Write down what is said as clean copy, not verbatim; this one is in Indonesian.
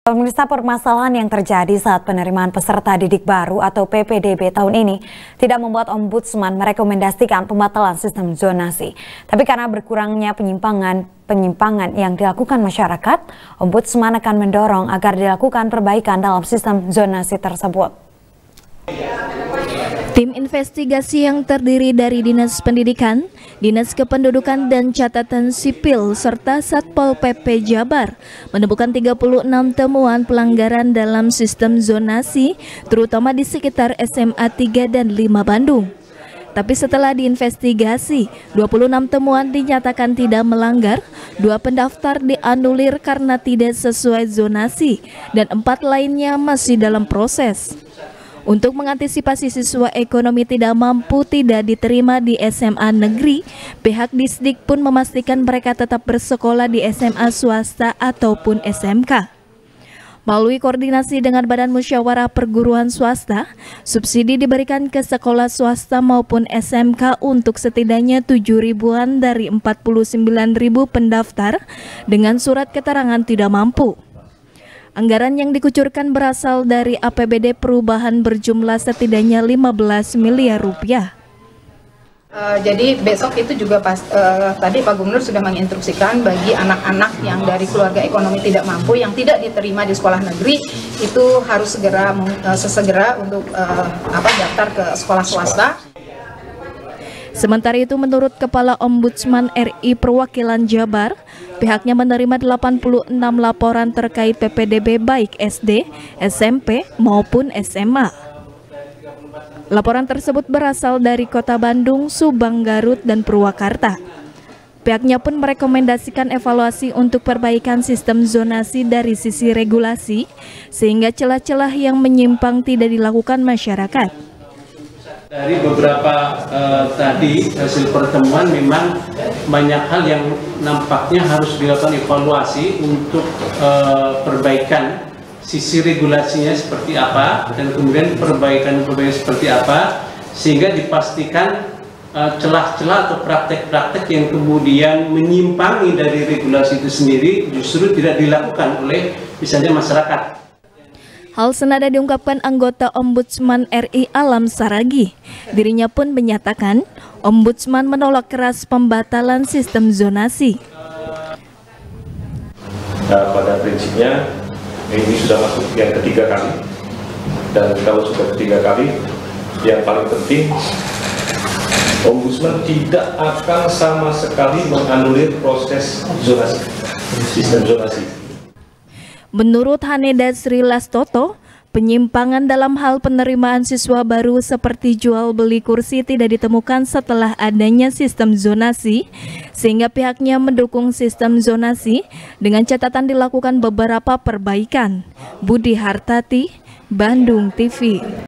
Pemirsa, permasalahan yang terjadi saat penerimaan peserta didik baru atau PPDB tahun ini tidak membuat Ombudsman merekomendasikan pembatalan sistem zonasi. Tapi karena berkurangnya penyimpangan yang dilakukan masyarakat, Ombudsman akan mendorong agar dilakukan perbaikan dalam sistem zonasi tersebut. Tim investigasi yang terdiri dari Dinas Pendidikan, Dinas Kependudukan dan Catatan Sipil, serta Satpol PP Jabar menemukan 36 temuan pelanggaran dalam sistem zonasi, terutama di sekitar SMA 3 dan 5 Bandung. Tapi setelah diinvestigasi, 26 temuan dinyatakan tidak melanggar, 2 pendaftar dianulir karena tidak sesuai zonasi, dan 4 lainnya masih dalam proses. Untuk mengantisipasi siswa ekonomi tidak mampu tidak diterima di SMA negeri, pihak Disdik pun memastikan mereka tetap bersekolah di SMA swasta ataupun SMK. Melalui koordinasi dengan Badan Musyawarah Perguruan Swasta, subsidi diberikan ke sekolah swasta maupun SMK untuk setidaknya 7.000-an dari 49.000 pendaftar dengan surat keterangan tidak mampu. Anggaran yang dikucurkan berasal dari APBD perubahan berjumlah setidaknya 15 miliar rupiah. Jadi besok itu juga tadi Pak Gubernur sudah menginstruksikan bagi anak-anak yang dari keluarga ekonomi tidak mampu yang tidak diterima di sekolah negeri itu harus sesegera untuk daftar ke sekolah swasta. Sementara itu, menurut Kepala Ombudsman RI Perwakilan Jabar, pihaknya menerima 86 laporan terkait PPDB baik SD, SMP maupun SMA. Laporan tersebut berasal dari Kota Bandung, Subang, Garut, dan Purwakarta. Pihaknya pun merekomendasikan evaluasi untuk perbaikan sistem zonasi dari sisi regulasi, sehingga celah-celah yang menyimpang tidak dilakukan masyarakat. Dari beberapa tadi hasil pertemuan memang banyak hal yang nampaknya harus dilakukan evaluasi untuk perbaikan sisi regulasinya seperti apa dan kemudian perbaikan seperti apa sehingga dipastikan celah-celah atau praktek-praktek yang kemudian menyimpangi dari regulasi itu sendiri justru tidak dilakukan oleh misalnya masyarakat. Hal senada diungkapkan anggota Ombudsman RI Alam Saragi. Dirinya pun menyatakan Ombudsman menolak keras pembatalan sistem zonasi. Pada prinsipnya ini sudah masuk yang ketiga kali, dan kalau sudah ketiga kali, yang paling penting Ombudsman tidak akan sama sekali menganulir proses zonasi, sistem zonasi. Menurut Haneda Sri Lastoto, penyimpangan dalam hal penerimaan siswa baru seperti jual beli kursi tidak ditemukan setelah adanya sistem zonasi, sehingga pihaknya mendukung sistem zonasi dengan catatan dilakukan beberapa perbaikan. Budi Hartati, Bandung TV.